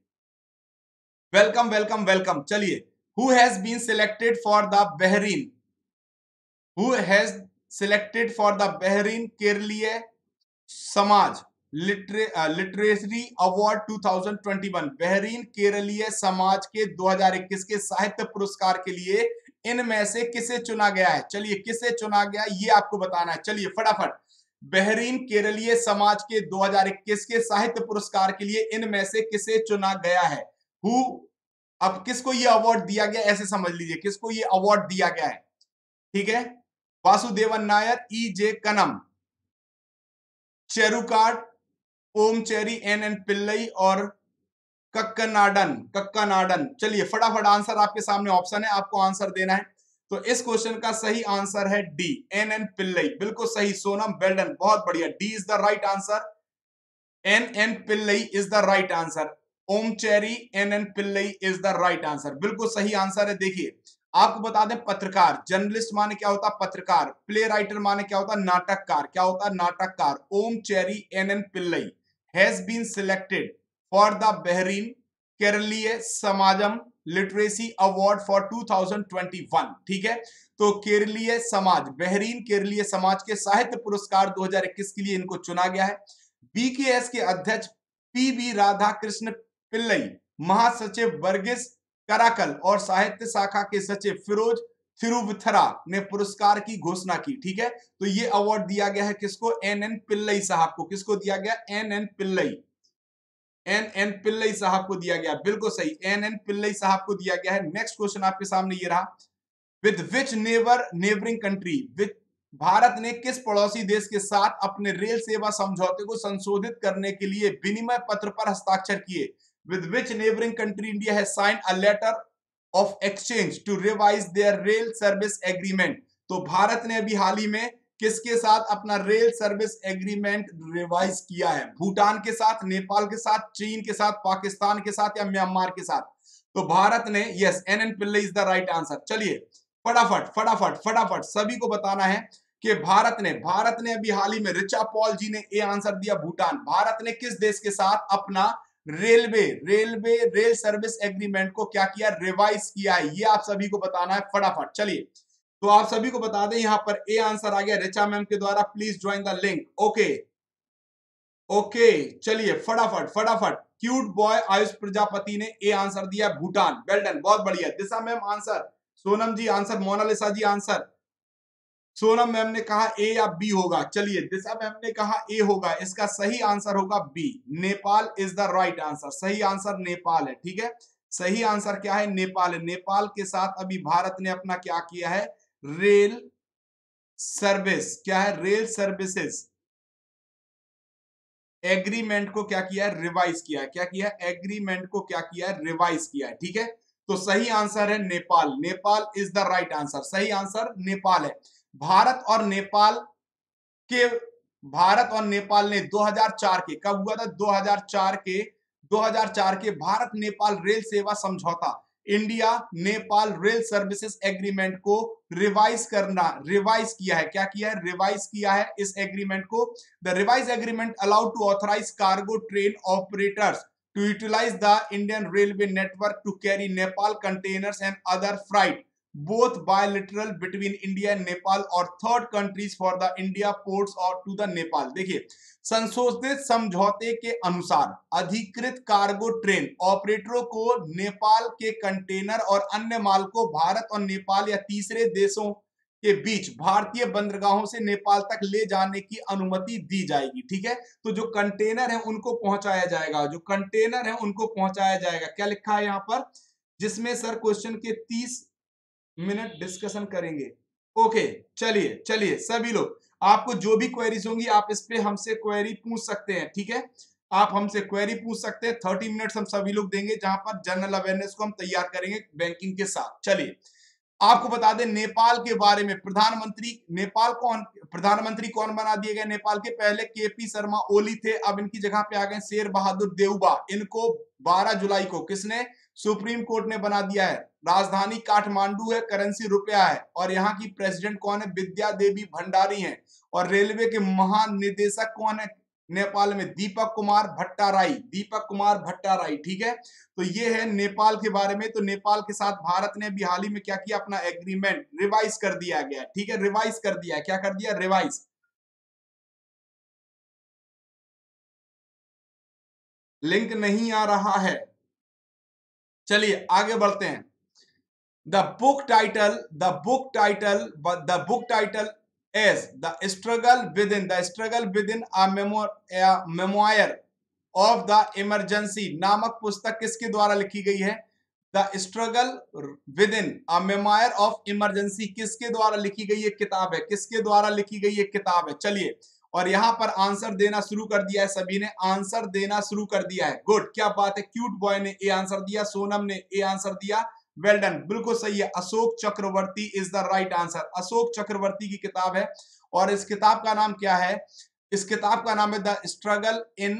वेलकम वेलकम वेलकम। चलिए, who has been selected for the Bahrain who has selected for the Bahrain Keraleeya Samaj लिटरे literary award two thousand twenty one, Bahrain Keraleeya Samaj के दो हज़ार इक्कीस के साहित्य पुरस्कार के लिए इनमें से किसे चुना गया है? चलिए, किसे चुना गया ये आपको बताना है। चलिए फटाफट, बहरीन केरलीय समाज के दो हज़ार इक्कीस के साहित्य पुरस्कार के लिए इनमें से किसे चुना गया है? हु, अब किसको ये अवार्ड दिया गया ऐसे समझ लीजिए, किसको ये अवार्ड दिया गया है, ठीक है? Vasudevan Nair, E J Kanam, Cherukad, Omchery, N N Pillai और कक्कनाडन कक्कानाडन। चलिए फटाफट आंसर आपके सामने ऑप्शन है, आपको आंसर देना है। तो इस क्वेश्चन का सही आंसर है डी, एन एन पिल्लई। बिल्कुल सही सोनम, वेल्डन, बहुत बढ़िया। D is the right answer, N N Pillai is the right answer. Omchery, N N Pillai is the right answer, बिल्कुल सही आंसर है। देखिए आपको बता दें, पत्रकार, जर्नलिस्ट माने क्या होता? पत्रकार। प्ले राइटर माने क्या होता? नाटककार। क्या होता? नाटककार। Omchery, N N Pillai has been selected for the Bahrain Keraleeya Samajam literacy award for two thousand twenty one, ठीक है। तो केरलीय समाज, बहरीन केरलीय समाज के साहित्य पुरस्कार दो हज़ार इक्कीस के लिए इनको चुना गया है। बीकेएस के अध्यक्ष पी बी राधा कृष्ण पिल्लई, महासचिव वर्गीस कराकल और साहित्य शाखा के सचिव फिरोज थिरुवथरा ने पुरस्कार की घोषणा की, ठीक है। तो ये अवार्ड दिया गया है किसको? एन एन पिल्लई साहब को। किसको दिया गया? N N Pillai, N N Pillai साहब को दिया गया। बिल्कुल सही, एन एन पिल्लई साहब को दिया गया है। नेक्स्ट क्वेश्चन आपके सामने ये रहा, with which neighbour neighbouring country, which Bharat ने किस पड़ोसी देश के साथ अपने रेल सेवा समझौते को संशोधित करने के लिए विनिमय पत्र पर हस्ताक्षर किए? With which neighbouring country India has signed a letter of exchange to revise their rail service agreement. तो भारत ने अभी हाल ही में किसके साथ अपना रेल सर्विस एग्रीमेंट रिवाइज किया है? भूटान के साथ, नेपाल के साथ, चीन के साथ, पाकिस्तान के साथ या म्यांमार के साथ? तो भारत ने, yes, N N Pillai is the right answer. चलिए फटाफट फटाफट फटाफट सभी को बताना है कि भारत ने भारत ने अभी हाल ही में, ऋचा पॉल जी ने ए आंसर दिया, भूटान। भारत ने किस देश के साथ अपना railway railway rail service agreement को क्या किया? रिवाइज किया है, ये आप सभी को बताना है फटाफट। चलिए, तो आप सभी को बता दें, यहां पर ए आंसर आ गया ऋचा मैम के द्वारा। Please join the link. Okay okay, चलिए फटाफट फटाफट, क्यूट बॉय आयुष प्रजापति ने ए आंसर दिया, भूटान। वेल डन, बहुत बढ़िया। Disha ma'am answer, Sonam ji answer, Monalisa ji answer. Sonam ma'am ने कहा ए या बी होगा। चलिए, दिशा मैम ने कहा ए होगा, इसका सही आंसर होगा B, Nepal is the right answer. सही आंसर नेपाल है, ठीक है। सही आंसर क्या है? नेपाल है। नेपाल के साथ अभी भारत ने अपना क्या किया है? रेल सर्विस, क्या है? रेल सर्विसेज एग्रीमेंट को क्या किया है? रिवाइज किया है। क्या किया है? एग्रीमेंट को क्या किया है? रिवाइज किया है, ठीक है। तो सही आंसर है Nepal. Nepal is the right answer, सही आंसर नेपाल है। भारत और नेपाल के भारत और नेपाल ने दो हज़ार चार के, कब हुआ था? दो हज़ार चार के दो हज़ार चार के भारत नेपाल रेल सेवा समझौता, India Nepal rail services agreement को रिवाइज करना, रिवाइज किया है। क्या किया है? रिवाइज किया है इस एग्रीमेंट को। The revise agreement allowed to authorise cargo train operators to utilize the Indian railway network to carry Nepal containers and other freight, both bilateral between India and Nepal or third countries for the India ports or to the Nepal। देखिए, संशोधित समझौते के अनुसार अधिकृत cargo train ऑपरेटरों को नेपाल के container और अन्य माल को भारत और नेपाल या तीसरे देशों के बीच भारतीय बंदरगाहों से नेपाल तक ले जाने की अनुमति दी जाएगी, ठीक है। तो जो कंटेनर है उनको पहुंचाया जाएगा, जो कंटेनर है उनको पहुंचाया जाएगा। क्या लिखा है यहां पर? जिसमें सर क्वेश्चन के तीस मिनट डिस्कशन करेंगे। ओके, चलिए चलिए सभी लोग, आपको जो भी क्वेरीज होंगी आप इस पे हमसे क्वेरी पूछ सकते हैं, ठीक है। आप हमसे क्वेरी पूछ सकते हैं, थर्टी मिनट्स हम सभी लोग देंगे जहां पर जनरल अवेयरनेस को हम तैयार करेंगे बैंकिंग के साथ। चलिए आपको बता दें नेपाल के बारे में, प्रधानमंत्री नेपाल कौन प्रधानमंत्री कौन बना दिए गए नेपाल के, पहले केपी शर्मा ओली थे, अब इनकी जगह पे आ गए शेर बहादुर देउबा। इनको बारह जुलाई को किसने, सुप्रीम कोर्ट ने बना दिया है। राजधानी काठमांडू है, करेंसी रुपया है, और यहाँ की प्रेसिडेंट कौन है, विद्या देवी भंडारी है। और रेलवे के महानिदेशक कौन है नेपाल में, दीपक कुमार भट्टाराई, दीपक कुमार भट्टाराई, ठीक है। तो ये है नेपाल के बारे में। तो नेपाल के साथ भारत ने भी हाल ही में क्या किया, अपना एग्रीमेंट रिवाइज कर दिया गया, ठीक है, रिवाइज कर दिया, क्या कर दिया, रिवाइज। लिंक नहीं आ रहा है, चलिए आगे बढ़ते हैं। The book title the book title the book title is the struggle within the struggle within a memoir a memoir of the emergency नामक पुस्तक किसके द्वारा लिखी गई है। The struggle within a memoir of emergency किसके द्वारा लिखी गई एक किताब है, किसके द्वारा लिखी गई एक किताब है। चलिए, और यहां पर आंसर देना शुरू कर दिया है, सभी ने आंसर देना शुरू कर दिया है, गुड, क्या बात है। क्यूट बॉय ने ए आंसर दिया, सोनम ने ए आंसर दिया, वेल डन, बिल्कुल सही है। Ashok Chakravarti is the right answer, Ashok Chakravarti की किताब है। और इस किताब का नाम क्या है, इस किताब का नाम है the struggle in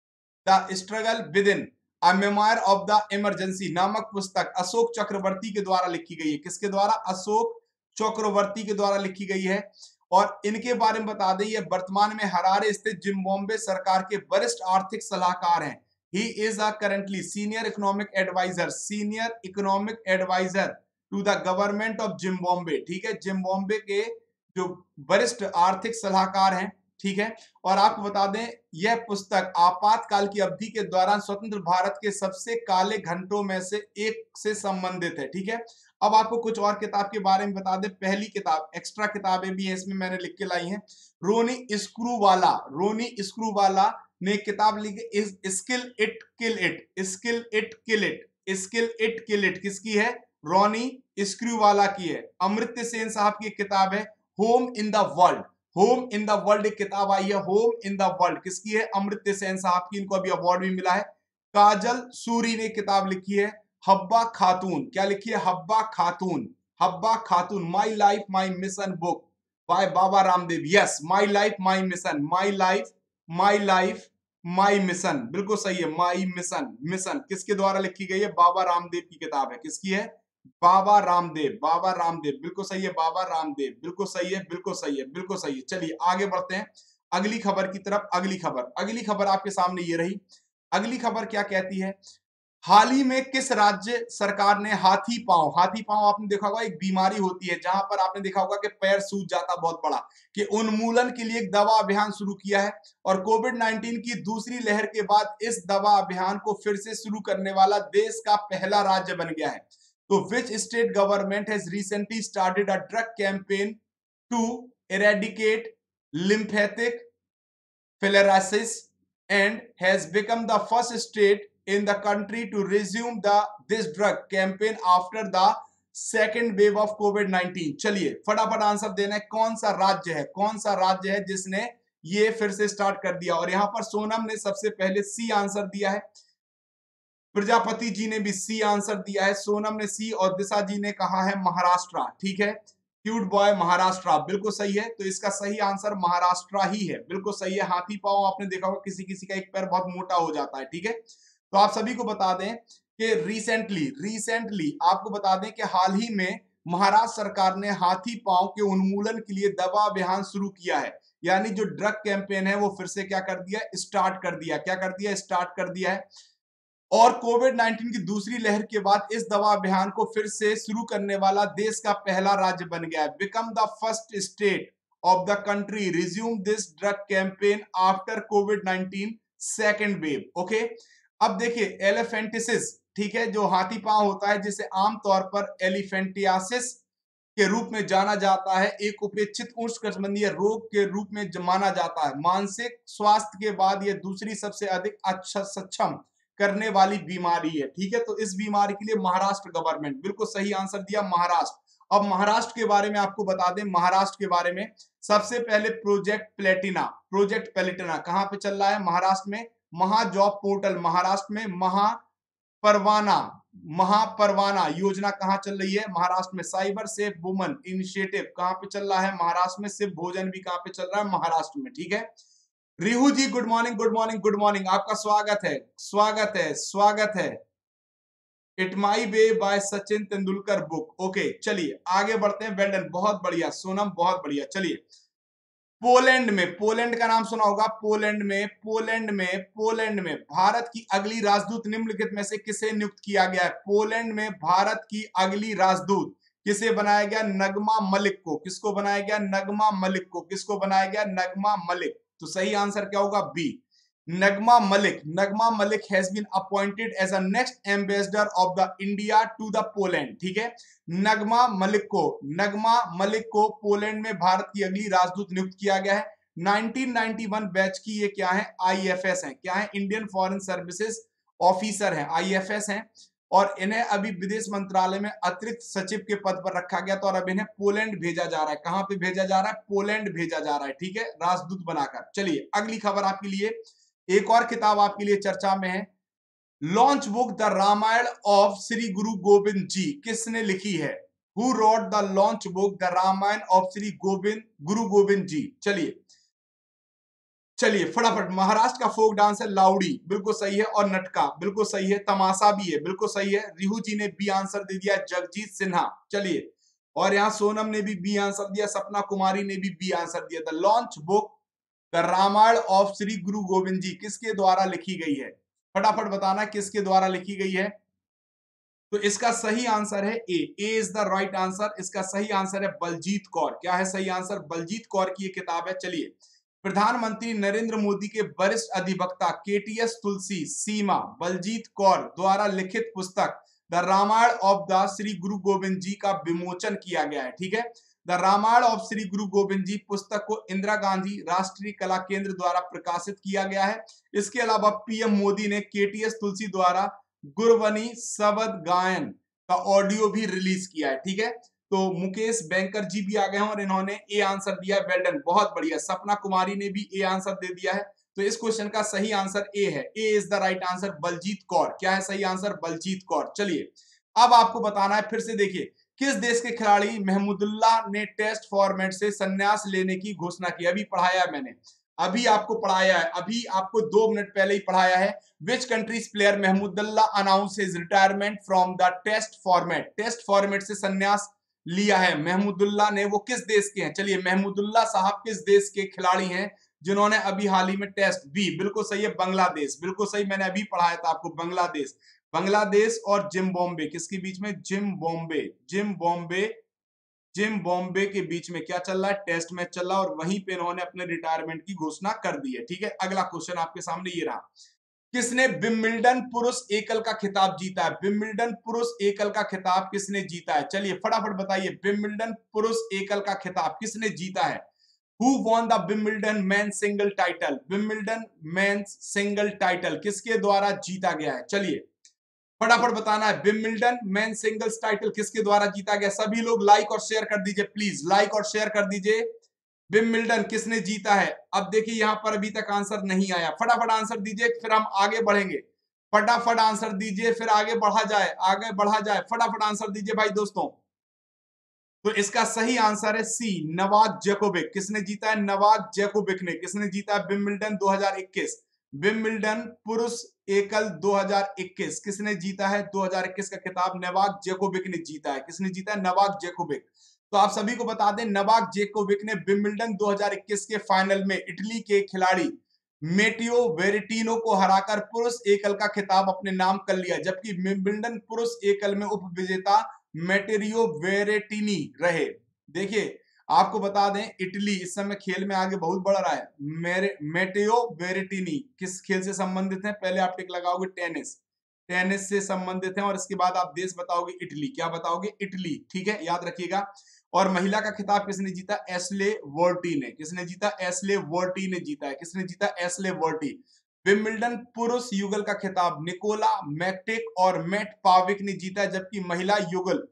the struggle within a memoir of the emergency नामक पुस्तक अशोक चक्रवर्ती के द्वारा लिखी गई है। किसके द्वारा, अशोक चक्रवर्ती के द्वारा लिखी गई है। और इनके बारे में बता दें, ये वर्तमान में हरारे स्थित जिम्बाब्वे सरकार के वरिष्ठ आर्थिक सलाहकार हैं। He is a currently senior economic adviser senior economic adviser to the government of Zimbabwe, ठीक है, जिम्बाब्वे के जो वरिष्ठ आर्थिक सलाहकार हैं, ठीक है। और आपको बता दें, यह पुस्तक आपातकाल की अवधि के दौरान स्वतंत्र भारत के सबसे काले घंटों में से एक से संबंधित है, ठीक है। अब आपको कुछ और किताब के बारे में बता दें, पहली किताब, एक्स्ट्रा किताबें भी हैं इसमें मैंने लिख के लाई हैं। रोनी स्क्रूवाला रोनी स्क्रूवाला ने किताब लिखी is skill it kill it skill it kill it skill it kill it किसकी है, रोनी स्क्रूवाला की है। अमर्त्य सेन साहब की किताब है home in the world, home in the world एक किताब आई है, होम इन द वर्ल्ड किसकी है, अमर्त्य सेन साहब की, इनको अभी अवार्ड भी मिला है। काजल सूरी ने किताब लिखी है हब्बा खातून, क्या लिखी है, Habba Khatoon, Habba Khatoon my life my mission book by Baba Ramdev. Yes, my life my mission, my life my life my mission, बिल्कुल सही है, माई मिशन, मिशन किसके द्वारा लिखी गई है, बाबा रामदेव की किताब है, किसकी है, बाबा रामदेव, बाबा रामदेव, बिल्कुल सही है, बाबा रामदेव, बिल्कुल सही है, बिल्कुल सही है, बिल्कुल सही है। चलिए आगे बढ़ते हैं अगली खबर की तरफ। अगली खबर अगली खबर आपके सामने ये रही। अगली खबर क्या कहती है, हाल ही में किस राज्य सरकार ने हाथी पांव, हाथी पांव आपने देखा होगा एक बीमारी होती है जहां पर आपने देखा होगा कि पैर सूज जाता बहुत बड़ा, कि उन्मूलन के लिए एक दवा अभियान शुरू किया है। और कोविड नाइनटीन की दूसरी लहर के बाद इस दवा अभियान को फिर से शुरू करने वाला देश का पहला राज्य बन गया है। तो which state government has recently started a drug campaign to eradicate lymphatic filariasis and has become the first state in the country to resume the this drug campaign after the second wave of Covid nineteen. चलिए फटाफट answer देना है, कौन सा राज्य है, कौन सा राज्य है जिसने ये फिर से स्टार्ट कर दिया। और यहां पर सोनम ने सबसे पहले सी आंसर दिया है, प्रजापति जी ने भी सी आंसर दिया है, सोनम ने सी, और दिशा जी ने कहा है महाराष्ट्र, ठीक है, क्यूट बॉय महाराष्ट्र, बिल्कुल सही है। तो इसका सही आंसर महाराष्ट्र ही है, बिल्कुल सही है। हाथी पांव आपने देखा होगा किसी किसी का एक पैर बहुत मोटा हो जाता है, ठीक है। तो आप सभी को बता दें कि रिसेंटली रिसेंटली आपको बता दें कि हाल ही में महाराष्ट्र सरकार ने हाथी पांव के उन्मूलन के लिए दवा अभियान शुरू किया है, यानी जो ड्रग कैंपेन है वो फिर से क्या कर दिया, स्टार्ट कर दिया, क्या कर दिया, स्टार्ट कर दिया है। और कोविड नाइनटीन की दूसरी लहर के बाद इस दवा अभियान को फिर से शुरू करने वाला देश का पहला राज्य बन गया है। Become the first state of the country resume this drug campaign after Covid nineteen second wave. Okay, अब देखिए एलिफेंटिसिस, ठीक है, जो हाथी पांव होता है जिसे आमतौर पर एलिफेंटियासिस के रूप में जाना जाता है, एक उपेक्षित उष्णकटिबंधीय रोग के रूप में माना जाता है। मानसिक स्वास्थ्य के बाद यह दूसरी सबसे अधिक अच्छा सक्षम करने वाली बीमारी है, ठीक है। तो इस बीमारी के लिए महाराष्ट्र गवर्नमेंट, बिल्कुल सही आंसर दिया, महाराष्ट्र। अब महाराष्ट्र के बारे में आपको बता दें, महाराष्ट्र के बारे में सबसे पहले प्रोजेक्ट प्लेटिना, प्रोजेक्ट प्लेटिना कहां पे चल रहा है? महाराष्ट्र में। महाजॉब पोर्टल महाराष्ट्र में। महापरवाना, महापरवाना योजना कहां चल रही है? महाराष्ट्र में। साइबर सेफ वुमन इनिशिएटिव कहां पे चल रहा है? महाराष्ट्र में। सिर्फ भोजन भी कहां पे चल रहा है? महाराष्ट्र में। ठीक है, Rihu ji good morning, good morning, good morning, आपका स्वागत है, स्वागत है, स्वागत है। It my way by Sachin Tendulkar book. Okay चलिए आगे बढ़ते हैं। वेल डन, बहुत बढ़िया सोनम, बहुत बढ़िया। चलिए पोलैंड में, पोलैंड का नाम सुना होगा, पोलैंड में, पोलैंड में, पोलैंड में भारत की अगली राजदूत निम्नलिखित में से किसे नियुक्त किया गया है? पोलैंड में भारत की अगली राजदूत किसे बनाया गया? नगमा मलिक को। किसको बनाया गया? नगमा मलिक को। किसको बनाया गया? नगमा मलिक। तो सही आंसर क्या होगा? B, Nagma Malik. Nagma Malik has been appointed as a next ambassador of the India to the Poland. ठीक है, नगमा मलिक को, नगमा मलिक को पोलैंड में भारत की अगली राजदूत नियुक्त किया गया है। नाइनटीन नाइंटी वन बैच की ये क्या है? आईएफएस है। क्या है? इंडियन फॉरेन सर्विसेज ऑफिसर है, आईएफएस है। और इन्हें अभी विदेश मंत्रालय में अतिरिक्त सचिव के पद पर रखा गया, तो और अब इन्हें पोलैंड भेजा जा रहा है। कहां पे भेजा जा रहा है? पोलैंड भेजा जा रहा है। ठीक है, राजदूत बनाकर। चलिए अगली खबर आपके लिए, एक और किताब आपके लिए चर्चा में है। Launch book the Ramayana of Shri Guru Gobind ji किसने लिखी है? Who wrote the launch book the Ramayana of Shri Gobind Guru Gobind जी? चलिए चलिए फटाफट। महाराष्ट्र का फोक डांस है लाउडी, बिल्कुल सही है। और नटका बिल्कुल सही है। तमाशा भी है, बिल्कुल सही है। रिहू जी ने बी आंसर दे दिया। जगजीत सिन्हा, चलिए। और यहां सोनम ने भी बी आंसर दिया, सपना कुमारी ने भी बी आंसर दिया। The launch book the Ramayana of Shri Guru Gobind जी किसके द्वारा लिखी गई है? फटाफट बताना किसके द्वारा लिखी गई है। तो इसका सही आंसर है A, A is the right answer. इसका सही आंसर है बलजीत कौर। क्या है सही आंसर? बलजीत कौर की ये किताब है। चलिए, प्रधानमंत्री नरेंद्र मोदी के वरिष्ठ अधिवक्ता केटीएस तुलसी सीमा बलजीत कौर द्वारा लिखित पुस्तक the Ramayana of the Shri Guru Gobind जी का विमोचन किया गया है। ठीक है, द रामायण ऑफ श्री गुरु गोविंद जी पुस्तक को इंदिरा गांधी राष्ट्रीय कला केंद्र द्वारा प्रकाशित किया गया है। इसके अलावा पीएम मोदी ने केटीएस तुलसी द्वारा गुरबनी शब्द गायन का ऑडियो भी रिलीज किया है। ठीक है, तो मुकेश बैंकर जी भी आ गए हैं और इन्होंने ए आंसर दिया है। वेल डन, बहुत बढ़िया। सपना कुमारी ने भी ए आंसर दे दिया है। तो इस क्वेश्चन का सही आंसर ए है। A is the right answer, Baljit Kaur. क्या है सही आंसर? बलजीत कौर। चलिए अब आपको बताना है, फिर से देखिए, किस देश के खिलाड़ी महमूदुल्लाह ने टेस्ट फॉर्मेट से संन्यास लेने की घोषणा की? अभी पढ़ाया है मैंने, अभी आपको पढ़ाया है, अभी आपको दो मिनट पहले ही पढ़ाया है। Which countries player Mahmudullah announce his retirement from the test format? Test format से संन्यास लिया है महमूदुल्लाह ने, वो किस देश के हैं? चलिए, महमूदुल्लाह साहब किस देश के खिलाड़ी हैं जिन्होंने अभी हाल ही में टेस्ट? बी बिल्कुल सही है, बांग्लादेश। बिल्कुल सही, मैंने अभी पढ़ाया था आपको, बांग्लादेश। बांग्लादेश और जिम्बाब्वे किसके बीच में? जिम्बाब्वे, जिम्बाब्वे, जिम्बाब्वे के बीच में क्या चल रहा है? टेस्ट मैच चल रहा है और वहीं पे इन्होंने अपने रिटायरमेंट की घोषणा कर दी है। ठीक है, अगला क्वेश्चन आपके सामने ये रहा। किसने विंबलडन पुरुष एकल का खिताब जीता है? विंबलडन पुरुष एकल का खिताब किसने जीता है? चलिए फटाफट बताइए, विंबलडन पुरुष एकल का खिताब किसने जीता है? Who won the Wimbledon men's single title? Wimbledon men's single title किसके द्वारा जीता गया है? चलिए फटाफट बताना है, विंबलडन मेन सिंगल्स टाइटल किसके द्वारा जीता गया? सभी लोग लाइक और शेयर कर दीजिए, प्लीज लाइक और शेयर कर दीजिए। विंबलडन किसने जीता है? अब देखिए यहां पर अभी तक आंसर नहीं आया, फटाफट आंसर दीजिए फिर हम आगे बढ़ेंगे। फटाफट आंसर दीजिए फिर आगे बढ़ा जाए, आगे बढ़ा जाए। फटाफट आंसर दीजिए भाई दोस्तों। तो इसका सही आंसर है सी, नोवाक जोकोविच। किसने जीता है? नोवाक जोकोविच ने। किसने जीता है? विंबलडन दो हज़ार इक्कीस, विंबलडन पुरुष एकल दो हज़ार इक्कीस किसने जीता है? दो हज़ार इक्कीस का खिताब नोवाक जोकोविच ने जीता है। किसने जीता है? नोवाक जोकोविच। तो आप सभी को बता दें, नोवाक जोकोविच ने विंबलडन दो हज़ार इक्कीस के फाइनल में इटली के खिलाड़ी मेटियो वेरेटिनो को हराकर पुरुष एकल का खिताब अपने नाम कर लिया, जबकि विंबलडन पुरुष एकल में उपविजेता मेटेरियो वेरेटिनी रहे। देखिए आपको बता दें, इटली इस समय खेल में आगे बहुत बढ़ रहा है। मेरे मेटेयो वेरेटिनी किस खेल से संबंधित हैं? पहले आप टिक लगाओगे टेनिस, टेनिस से संबंधित हैं और इसके बाद आप देश बताओगे इटली। क्या बताओगे? इटली। ठीक है, याद रखिएगा। और महिला का खिताब किसने जीता? एशले वर्टी ने। किसने जीता? एशले वर्टी ने जीता है। किसने जीता? एशले वर्टी। विंबलडन पुरुष युगल का खिताब निकोला मैकटिक और मैट पाविक ने जीता है, जबकि महिला युगल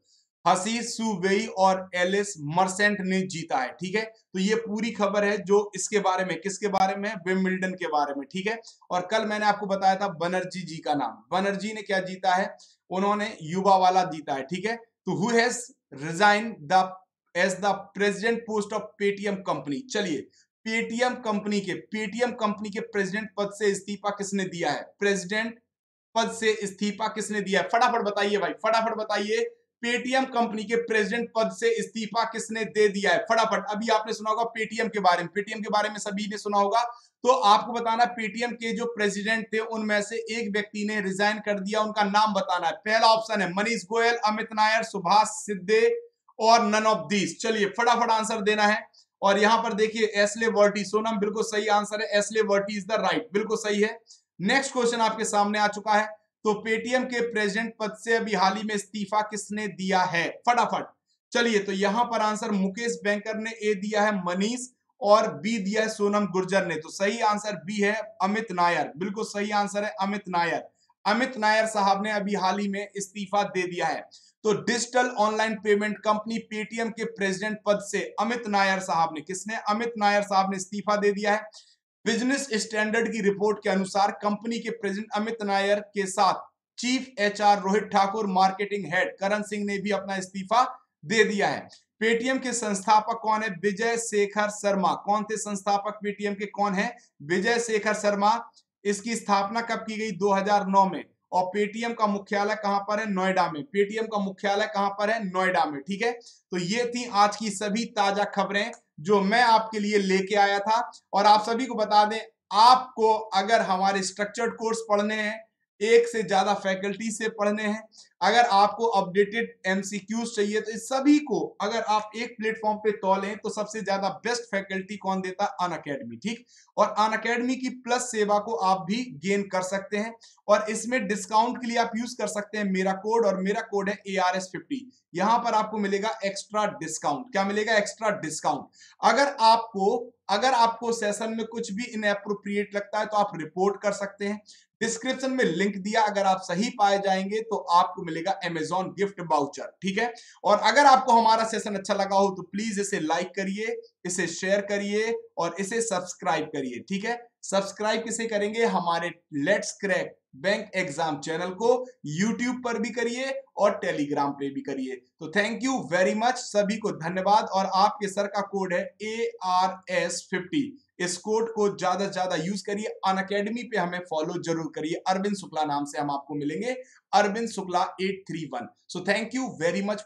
हसी सुवेई और एलिस मर्सेंट ने जीता है। ठीक है, तो ये पूरी खबर है जो इसके बारे में, किसके बारे में, विंबलडन के बारे में। ठीक है, और कल मैंने आपको बताया था बनर्जी जी का नाम। बनर्जी ने क्या जीता है, उन्होंने युवा वाला जीता है। ठीक है, तो who has resign the as the president post of Paytm company. चलिए, पेटीएम कंपनी के पेटीएम कंपनी के प्रेसिडेंट पद से इस्तीफा किसने दिया है, प्रेसिडेंट पद से इस्तीफा किसने दिया है, फटाफट बताइए भाई, फटाफट बताइए। पेटीएम कंपनी के प्रेसिडेंट पद से इस्तीफा किसने दे दिया है, फटाफट। अभी आपने सुना होगा पेटीएम के बारे में, पेटीएम के बारे में सभी ने सुना होगा, तो आपको बताना पेटीएम के जो प्रेसिडेंट थे उनमें से एक व्यक्ति ने रिजाइन कर दिया, उनका नाम बताना है। पहला ऑप्शन है मनीष गोयल, अमित नायर, सुभाष सिद्धे और नन ऑफ दीस। चलिए फटाफट आंसर देना है। और यहां पर देखिए एस्ले वर्टी, सोनम बिल्कुल सही आंसर है, एस्ले वर्टी इज द राइट, बिल्कुल सही है। नेक्स्ट क्वेश्चन आपके सामने आ चुका है, तो पेटीएम के प्रेसिडेंट पद से अभी हाल ही में इस्तीफा किसने दिया है, फटाफट। चलिए, तो यहां पर आंसर मुकेश बैंकर ने ए दिया है मनीष, और बी दिया है सोनम गुर्जर ने, तो सही आंसर बी है अमित नायर, बिल्कुल सही आंसर है अमित नायर। अमित नायर साहब ने अभी हाल ही में इस्तीफा दे दिया है। तो digital online payment company Paytm के प्रेसिडेंट पद से अमित नायर साहब ने, किसने, अमित नायर साहब ने इस्तीफा दे दिया है। बिजनेस स्टैंडर्ड की रिपोर्ट के अनुसार कंपनी के प्रेसिडेंट अमित नायर के साथ chief HR Rohit Thakur, marketing head Karan Singh ने भी अपना इस्तीफा दे दिया है। पेटीएम के संस्थापक कौन है, विजय शेखर शर्मा। कौन थे संस्थापक पेटीएम के, कौन है, विजय शेखर शर्मा। इसकी स्थापना कब की गई, दो हज़ार नौ में। और पेटीएम का मुख्यालय कहां पर है, नोएडा में। पेटीएम का मुख्यालय कहां पर है, नोएडा में। ठीक है, तो ये थी आज की सभी ताजा खबरें जो मैं आपके लिए लेके आया था। और आप सभी को बता दें, आपको अगर हमारे स्ट्रक्चर्ड कोर्स पढ़ने हैं, एक से ज्यादा फैकल्टी से पढ़ने हैं, अगर आपको अपडेटेड एमसीक्यूज चाहिए, तो इस सभी को अगर आप एक प्लेटफॉर्म पे तौलें तो सबसे ज्यादा बेस्ट फैकल्टी कौन देता है, अनअकैडमी। ठीक, और अनअकैडमी की प्लस सेवा को आप भी गेन कर सकते हैं, और इसमें डिस्काउंट के लिए आप यूज कर सकते हैं मेरा कोड, और मेरा कोड है ए आर एस फिफ्टी। यहां पर आपको मिलेगा एक्स्ट्रा डिस्काउंट। क्या मिलेगा, एक्स्ट्रा डिस्काउंट। अगर आपको अगर आपको सेशन में कुछ भी इनएप्रोप्रिएट लगता है तो आप रिपोर्ट कर सकते हैं। डिस्क्रिप्शन में लिंक दिया, अगर आप सही पाए जाएंगे तो आपको मिलेगा अमेजॉन गिफ्ट वाउचर। ठीक है, और अगर आपको हमारा सेशन अच्छा लगा हो तो प्लीज इसे लाइक करिए, इसे शेयर करिए और इसे सब्सक्राइब करिए। ठीक है, सब्सक्राइब किसे करेंगे, हमारे let's crack bank exam channel को यूट्यूब पर भी करिए और टेलीग्राम पे भी करिए। तो थैंक यू वेरी मच, सभी को धन्यवाद। और आपके सर का कोड है ए आर एस फिफ्टी, इस कोड को ज्यादा से ज्यादा यूज करिए। अनअकैडमी पे हमें फॉलो जरूर करिए, अरविंद शुक्ला नाम से हम आपको मिलेंगे, Arvind Shukla at three one. So thank you very much.